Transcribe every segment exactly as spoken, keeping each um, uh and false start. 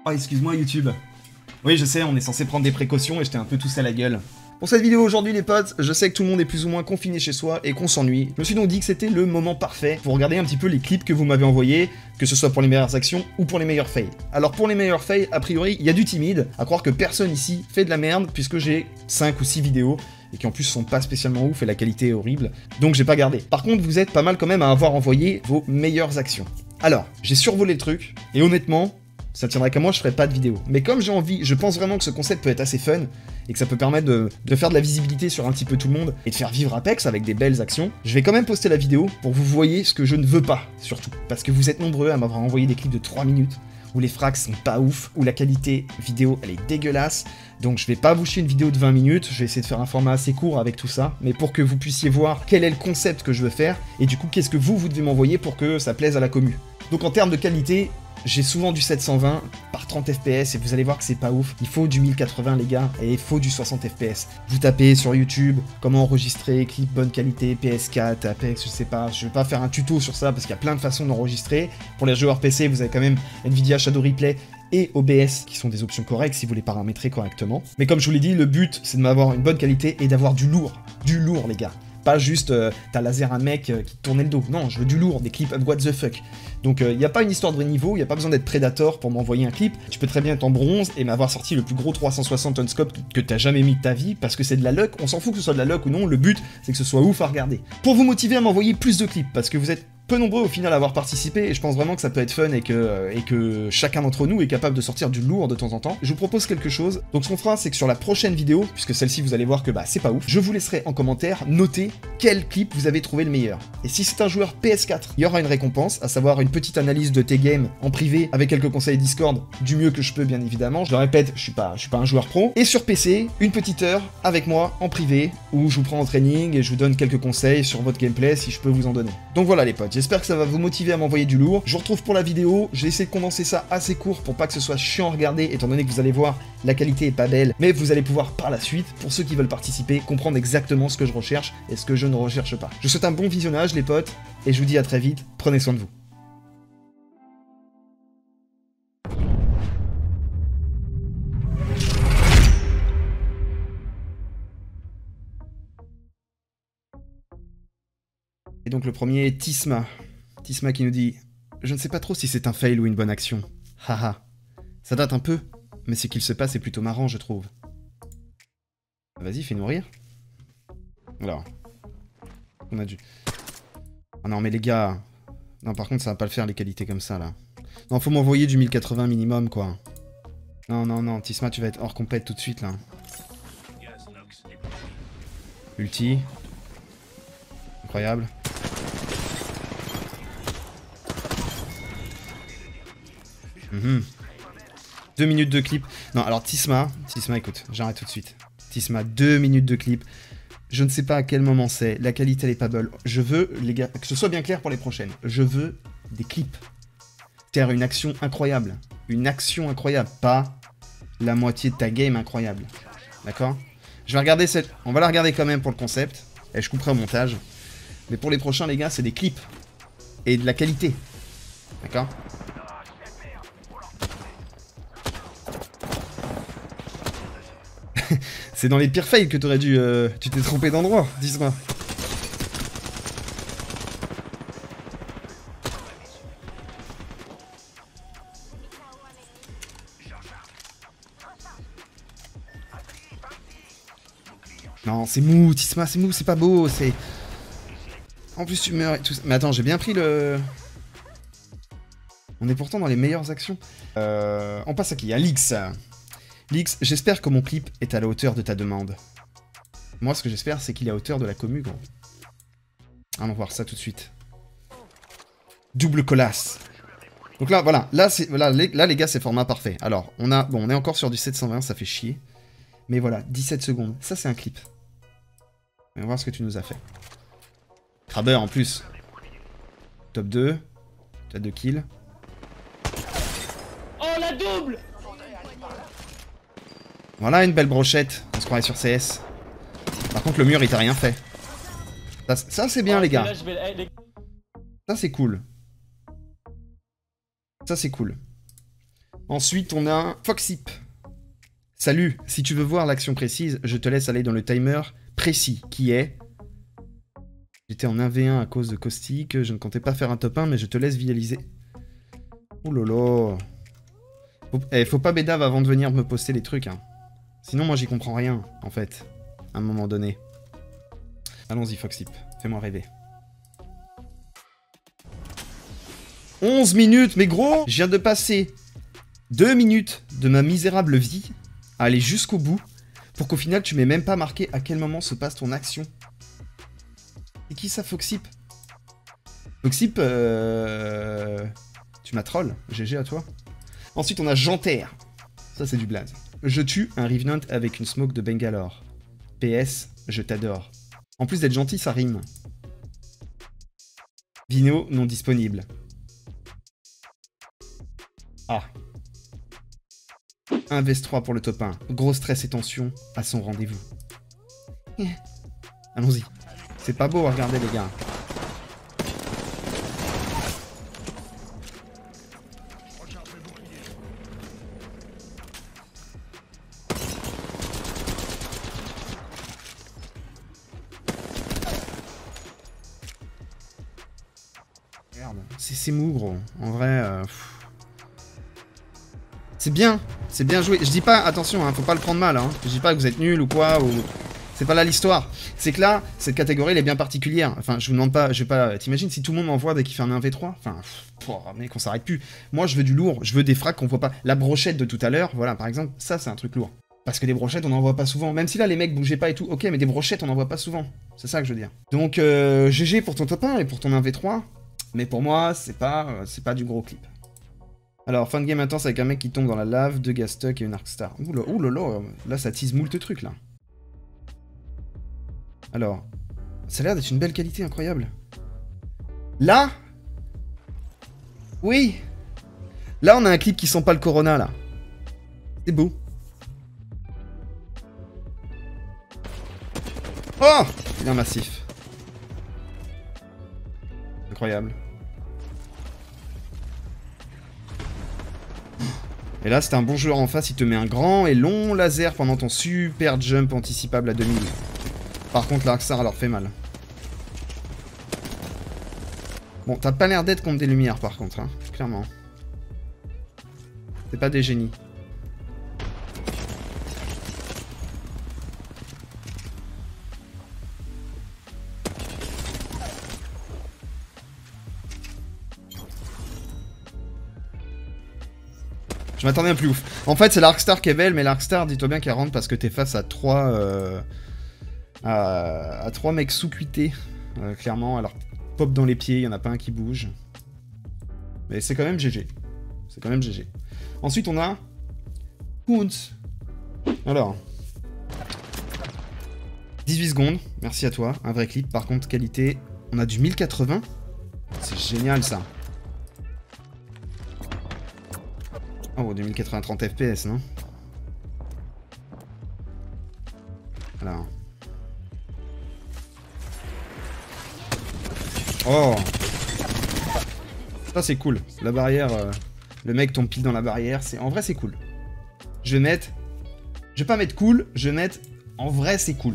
Oh, excuse-moi YouTube. Oui, je sais, on est censé prendre des précautions et j'étais un peu tous à la gueule. Pour cette vidéo aujourd'hui les potes, je sais que tout le monde est plus ou moins confiné chez soi et qu'on s'ennuie. Je me suis donc dit que c'était le moment parfait pour regarder un petit peu les clips que vous m'avez envoyés, que ce soit pour les meilleures actions ou pour les meilleurs fails. Alors pour les meilleurs fails, a priori, il y a du timide, à croire que personne ici fait de la merde puisque j'ai cinq ou six vidéos et qui en plus sont pas spécialement ouf et la qualité est horrible, donc j'ai pas gardé. Par contre, vous êtes pas mal quand même à avoir envoyé vos meilleures actions. Alors, j'ai survolé le truc, et honnêtement, ça tiendrait qu'à moi, je ferais pas de vidéo. Mais comme j'ai envie, je pense vraiment que ce concept peut être assez fun, et que ça peut permettre de, de faire de la visibilité sur un petit peu tout le monde, et de faire vivre Apex avec des belles actions, je vais quand même poster la vidéo pour que vous voyez ce que je ne veux pas, surtout. Parce que vous êtes nombreux à m'avoir envoyé des clips de trois minutes, où les frags sont pas ouf, où la qualité vidéo elle est dégueulasse, donc je vais pas vous chier une vidéo de vingt minutes, je vais essayer de faire un format assez court avec tout ça, mais pour que vous puissiez voir quel est le concept que je veux faire, et du coup qu'est-ce que vous, vous devez m'envoyer pour que ça plaise à la commu. Donc en termes de qualité, j'ai souvent du sept cent vingt par trente F P S et vous allez voir que c'est pas ouf. Il faut du mille quatre-vingts les gars et il faut du soixante F P S. Vous tapez sur YouTube comment enregistrer, clip bonne qualité, P S quatre, Apex, je sais pas. Je vais pas faire un tuto sur ça parce qu'il y a plein de façons d'enregistrer. Pour les joueurs P C, vous avez quand même Nvidia Shadow Replay et O B S qui sont des options correctes si vous les paramétrez correctement. Mais comme je vous l'ai dit, le but c'est de m'avoir une bonne qualité et d'avoir du lourd. Du lourd les gars. Pas juste euh, t'as laser un mec euh, qui te tournait le dos. Non, je veux du lourd, des clips what the fuck. Donc il euh, n'y a pas une histoire de niveau, il n'y a pas besoin d'être Predator pour m'envoyer un clip. Tu peux très bien être en bronze et m'avoir sorti le plus gros trois cent soixante on scope que t'as jamais mis de ta vie parce que c'est de la luck. On s'en fout que ce soit de la luck ou non, le but c'est que ce soit ouf à regarder. Pour vous motiver à m'envoyer plus de clips parce que vous êtes peu nombreux au final à avoir participé et je pense vraiment que ça peut être fun et que, euh, et que chacun d'entre nous est capable de sortir du lourd de temps en temps. Je vous propose quelque chose. Donc ce qu'on fera c'est que sur la prochaine vidéo, puisque celle-ci vous allez voir que bah c'est pas ouf, je vous laisserai en commentaire noter quel clip vous avez trouvé le meilleur. Et si c'est un joueur P S quatre, il y aura une récompense, à savoir une petite analyse de tes games en privé avec quelques conseils Discord, du mieux que je peux bien évidemment. Je le répète, je suis pas, je suis pas un joueur pro. Et sur P C, une petite heure avec moi en privé où je vous prends en training et je vous donne quelques conseils sur votre gameplay si je peux vous en donner. Donc voilà les potes. J'espère que ça va vous motiver à m'envoyer du lourd. Je vous retrouve pour la vidéo. J'ai essayé de condenser ça assez court pour pas que ce soit chiant à regarder, étant donné que vous allez voir, la qualité est pas belle, mais vous allez pouvoir par la suite, pour ceux qui veulent participer, comprendre exactement ce que je recherche et ce que je ne recherche pas. Je vous souhaite un bon visionnage les potes, et je vous dis à très vite, prenez soin de vous. Et donc le premier est Tisma. Tisma qui nous dit « Je ne sais pas trop si c'est un fail ou une bonne action. Haha. Ça date un peu, mais ce qu'il se passe est plutôt marrant, je trouve. » Vas-y, fais-nous rire. Alors. On a dû... Ah non, mais les gars... Non, par contre, ça va pas le faire, les qualités comme ça, là. Non, faut m'envoyer du mille quatre-vingts minimum, quoi. Non, non, non, Tisma, tu vas être hors compète tout de suite, là. Ulti. Incroyable. Mmh. Deux minutes de clip. Non, alors Tisma, Tisma, écoute, j'arrête tout de suite. Tisma, deux minutes de clip. Je ne sais pas à quel moment c'est. La qualité, elle est pas bonne. Je veux, les gars, que ce soit bien clair pour les prochaines. Je veux des clips. Faire une action incroyable. Une action incroyable, pas la moitié de ta game incroyable. D'accord? Je vais regarder cette... On va la regarder quand même pour le concept. Et je couperai au montage. Mais pour les prochains, les gars, c'est des clips. Et de la qualité. D'accord? C'est dans les pires fails que t'aurais dû... Euh, tu t'es trompé d'endroit, dis-moi. Non, c'est mou, Tisma, c'est mou, c'est pas beau, c'est... En plus tu meurs et tout ça. Mais attends, j'ai bien pris le... On est pourtant dans les meilleures actions. Euh, on passe à qui? À Lix. Lix, j'espère que mon clip est à la hauteur de ta demande. Moi, ce que j'espère, c'est qu'il est à hauteur de la commu, gros. Allons voir ça tout de suite. Double colasse. Donc là, voilà. Là, là, les, là, les gars, c'est format parfait. Alors, on a... Bon, on est encore sur du sept cent vingt, ça fait chier. Mais voilà, dix-sept secondes. Ça, c'est un clip. On va voir ce que tu nous as fait. Crabber, en plus. Top deux. Tu as deux kills. Oh, la double! Voilà une belle brochette, on se croirait sur C S. Par contre le mur il t'a rien fait. Ça, ça c'est bien oh, les gars. Là, je vais... les... Ça c'est cool. Ça c'est cool. Ensuite, on a Foxip. Salut, si tu veux voir l'action précise, je te laisse aller dans le timer précis, qui est... J'étais en un v un à cause de Caustic, je ne comptais pas faire un top un, mais je te laisse visualiser. Oh lolo. Faut... Eh, faut pas bédave avant de venir me poster les trucs, hein. Sinon, moi, j'y comprends rien, en fait, à un moment donné. Allons-y, Foxip, fais-moi rêver. onze minutes, mais gros, je viens de passer deux minutes de ma misérable vie à aller jusqu'au bout pour qu'au final, tu m'aies même pas marqué à quel moment se passe ton action. Et qui ça, Foxip? Foxip, euh... tu m'as troll, G G à toi. Ensuite, on a Janter. Ça, c'est du blaze. Je tue un Revenant avec une smoke de Bangalore. P S, je t'adore. En plus d'être gentil, ça rime. Vino non disponible. Ah. un vs trois pour le top un. Gros stress et tension à son rendez-vous. Allons-y. C'est pas beau à regarder, les gars. Merde. C'est mou, gros. En vrai... Euh... C'est bien, c'est bien joué. Je dis pas, attention, hein, faut pas le prendre mal, hein. Je dis pas que vous êtes nul ou quoi, ou... C'est pas là l'histoire. C'est que là, cette catégorie, elle est bien particulière. Enfin, je vous demande pas, je vais pas... T'imagines si tout le monde m'envoie dès qu'il fait un un v trois? Enfin, pff, mec, on s'arrête plus. Moi, je veux du lourd, je veux des frags qu'on voit pas. La brochette de tout à l'heure, voilà, par exemple, ça, c'est un truc lourd. Parce que des brochettes, on n'en voit pas souvent. Même si là, les mecs bougeaient pas et tout, ok, mais des brochettes, on n'en voit pas souvent. C'est ça que je veux dire. Donc, euh, G G pour ton top un et pour ton un v trois. Mais pour moi, c'est pas, euh, c'est pas du gros clip. Alors, fin de game intense avec un mec qui tombe dans la lave, deux Gastuck et une Arcstar. Oula, oulala, là ça tease moult trucs là. Alors, ça a l'air d'être une belle qualité incroyable. Là Oui. Là on a un clip qui sent pas le Corona là. C'est beau. Oh, il est un massif. Incroyable. Et là, c'est un bon joueur en face, il te met un grand et long laser pendant ton super jump anticipable à deux mille. Par contre, l'Arcstar leur fait mal. Bon, t'as pas l'air d'être contre des lumières, par contre, hein, clairement. C'est pas des génies. Je m'attendais un plus ouf. En fait, c'est l'Arcstar qui est belle, mais l'Arcstar, dis-toi bien qu'elle rentre parce que t'es face à trois... Euh, à, à trois mecs sous-cuités, euh, clairement. Alors, pop dans les pieds, il n'y en a pas un qui bouge. Mais c'est quand même G G. C'est quand même G G. Ensuite, on a... Pounce. Alors... dix-huit secondes, merci à toi. Un vrai clip, par contre, qualité... On a du mille quatre-vingts. C'est génial, ça. Oh, deux mille quatre-vingts, trente F P S, non? Alors. Oh! Ça, c'est cool. La barrière... Euh, le mec tombe pile dans la barrière. C'est, en vrai, c'est cool. Je vais mettre... Je vais pas mettre cool, je vais mettre... En vrai, c'est cool.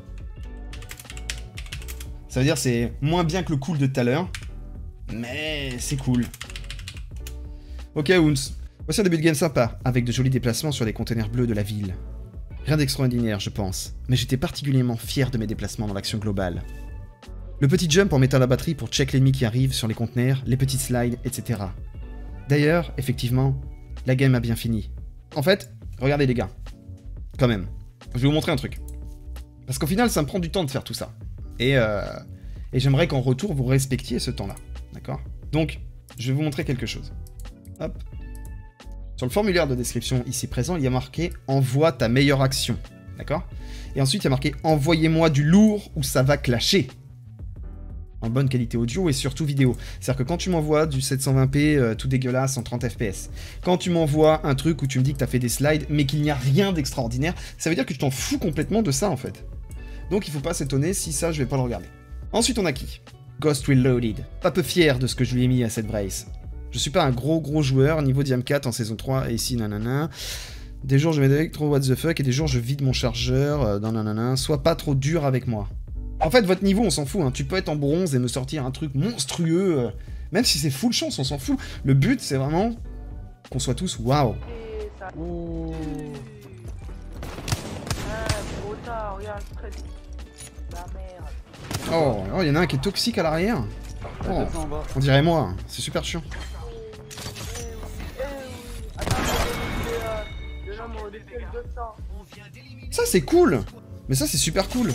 Ça veut dire c'est moins bien que le cool de tout à l'heure. Mais c'est cool. Ok, Ounce. Voici un début de game sympa, avec de jolis déplacements sur les containers bleus de la ville. Rien d'extraordinaire, je pense, mais j'étais particulièrement fier de mes déplacements dans l'action globale. Le petit jump en mettant la batterie pour check l'ennemi qui arrive sur les containers, les petites slides, et cetera. D'ailleurs, effectivement, la game a bien fini. En fait, regardez les gars, quand même, je vais vous montrer un truc. Parce qu'au final, ça me prend du temps de faire tout ça. Et, euh, et j'aimerais qu'en retour, vous respectiez ce temps-là, d'accord? Donc, je vais vous montrer quelque chose. Hop. Sur le formulaire de description ici présent, il y a marqué « Envoie ta meilleure action ». D'accord? Et ensuite, il y a marqué « Envoyez-moi du lourd ou ça va clasher ». En bonne qualité audio et surtout vidéo. C'est-à-dire que quand tu m'envoies du sept cent vingt p euh, tout dégueulasse en trente F P S, quand tu m'envoies un truc où tu me dis que tu as fait des slides mais qu'il n'y a rien d'extraordinaire, ça veut dire que tu t'en fous complètement de ça en fait. Donc il faut pas s'étonner si ça, je vais pas le regarder. Ensuite, on a qui? Ghost Reloaded. Pas peu fier de ce que je lui ai mis à cette brace. Je suis pas un gros gros joueur, niveau Diam quatre en saison trois, et ici, nanana. Des jours je mets avec trop what the fuck, et des jours je vide mon chargeur, euh, dans nanana. Sois pas trop dur avec moi. En fait, votre niveau, on s'en fout, hein. Tu peux être en bronze et me sortir un truc monstrueux, euh, même si c'est full chance, on s'en fout. Le but, c'est vraiment qu'on soit tous waouh. Oh. Oh, oh, il y en a un qui est toxique à l'arrière. Oh, on dirait moi, c'est super chiant. Ça c'est cool. Mais ça c'est super cool.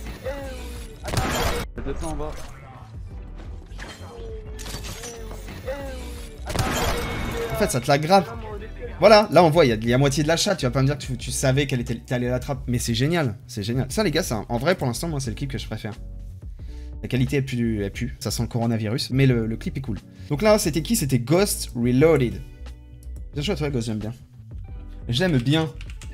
En fait ça te la grave. Voilà, là on voit, il y a, y a moitié de la chatte, tu vas pas me dire que tu, tu savais qu'elle était allée à la trappe. Mais c'est génial, c'est génial. Ça les gars, ça, en vrai pour l'instant moi c'est le clip que je préfère. La qualité elle pue, elle pue, ça sent le coronavirus, mais le, le clip est cool. Donc là c'était qui? C'était Ghost Reloaded. Bien joué à toi Ghost, j'aime bien. J'aime bien.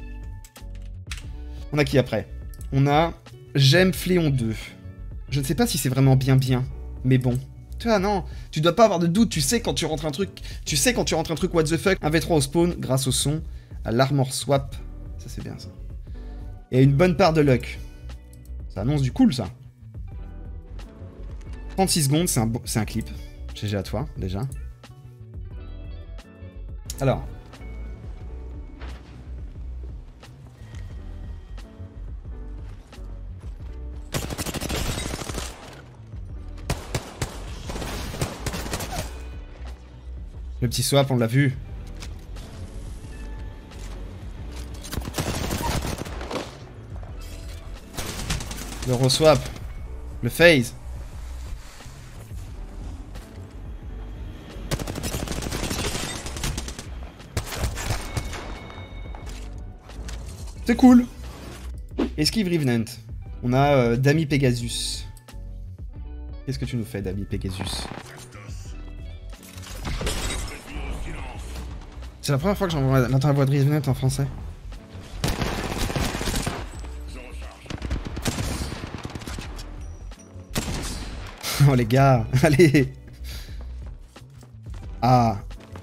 On a qui après? On a J'aime Fléon deux. Je ne sais pas si c'est vraiment bien bien, mais bon. Tu vois, non, tu dois pas avoir de doute, tu sais quand tu rentres un truc, tu sais quand tu rentres un truc what the fuck, un V trois au spawn grâce au son, à l'armor swap, ça c'est bien ça. Et une bonne part de luck. Ça annonce du cool ça. trente-six secondes, c'est un, bon, c'est un clip. G G à toi, déjà. Alors. Le petit swap, on l'a vu. Le re-swap. Le phase. C'est cool. Esquive Revenant. On a euh, Dami Pegasus. Qu'est-ce que tu nous fais, Dami Pegasus? C'est la première fois que j'entends la voix de Revenant en français. Oh les gars, allez. Ah.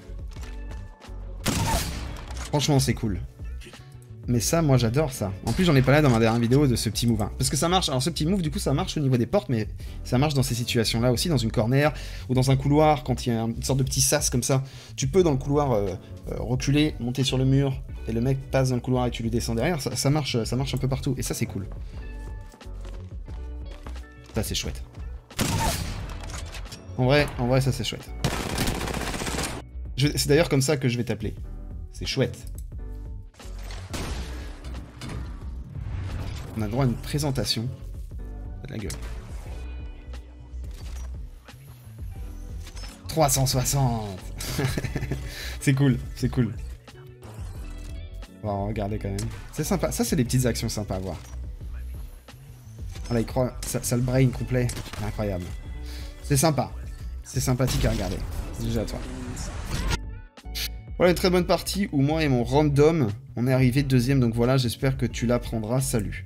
Franchement c'est cool. Mais ça, moi j'adore ça. En plus j'en ai parlé dans ma dernière vidéo de ce petit move. Hein. Parce que ça marche, alors ce petit move du coup ça marche au niveau des portes, mais ça marche dans ces situations là aussi, dans une corner ou dans un couloir, quand il y a une sorte de petit sas comme ça. Tu peux dans le couloir euh, euh, reculer, monter sur le mur, et le mec passe dans le couloir et tu lui descends derrière, ça, ça, marche, ça marche un peu partout, et ça c'est cool. Ça c'est chouette. En vrai, en vrai ça c'est chouette. C'est d'ailleurs comme ça que je vais t'appeler. C'est chouette. On a le droit à une présentation. De la gueule. trois cent soixante. C'est cool, c'est cool. On va regarder quand même. C'est sympa. Ça, c'est des petites actions sympas à voir. Voilà, il croit. Ça, ça le brain complet. Incroyable. C'est sympa. C'est sympathique à regarder. C'est déjà à toi. Voilà une très bonne partie où moi et mon random, on est arrivé deuxième. Donc voilà, j'espère que tu l'apprendras. Salut.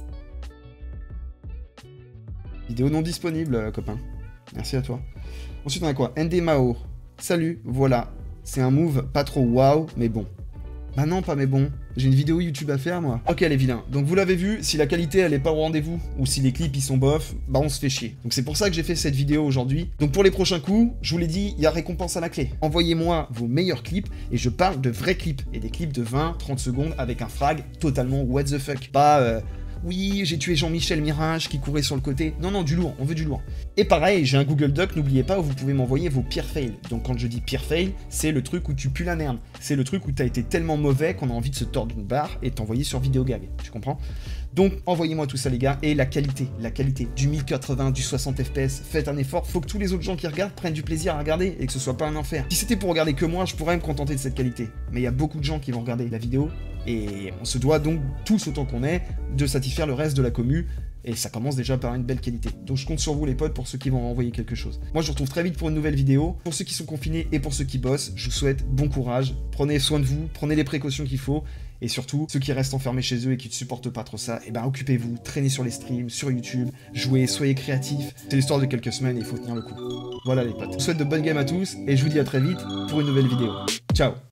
Vidéo non disponible, euh, copain. Merci à toi. Ensuite, on a quoi? N D Mao. Salut, voilà. C'est un move pas trop waouh, mais bon. Bah non, pas mais bon. J'ai une vidéo YouTube à faire, moi. Ok, les vilains. Donc, vous l'avez vu, si la qualité, elle est pas au rendez-vous, ou si les clips, ils sont bof, bah on se fait chier. Donc, c'est pour ça que j'ai fait cette vidéo aujourd'hui. Donc, pour les prochains coups, je vous l'ai dit, il y a récompense à la clé. Envoyez-moi vos meilleurs clips, et je parle de vrais clips. Et des clips de vingt trente secondes avec un frag totalement what the fuck. Pas... Euh, oui, j'ai tué Jean-Michel Mirage qui courait sur le côté. Non, non, du lourd, on veut du lourd. Et pareil, j'ai un Google Doc, n'oubliez pas, où vous pouvez m'envoyer vos pires fails. Donc quand je dis pire fail, c'est le truc où tu pues la merde. C'est le truc où t'as été tellement mauvais qu'on a envie de se tordre une barre et t'envoyer sur Vidéogag. Tu comprends? Donc envoyez-moi tout ça les gars, et la qualité, la qualité du mille quatre-vingts, du soixante F P S, faites un effort, faut que tous les autres gens qui regardent prennent du plaisir à regarder et que ce soit pas un enfer. Si c'était pour regarder que moi, je pourrais me contenter de cette qualité. Mais il y a beaucoup de gens qui vont regarder la vidéo, et on se doit donc tous autant qu'on est de satisfaire le reste de la commu, et ça commence déjà par une belle qualité. Donc je compte sur vous les potes pour ceux qui vont envoyer quelque chose. Moi je vous retrouve très vite pour une nouvelle vidéo. Pour ceux qui sont confinés et pour ceux qui bossent, je vous souhaite bon courage, prenez soin de vous, prenez les précautions qu'il faut, Et surtout, ceux qui restent enfermés chez eux et qui ne supportent pas trop ça, et ben occupez-vous, traînez sur les streams, sur YouTube, jouez, soyez créatifs. C'est l'histoire de quelques semaines et il faut tenir le coup. Voilà les potes. Je vous souhaite de bonnes games à tous et je vous dis à très vite pour une nouvelle vidéo. Ciao!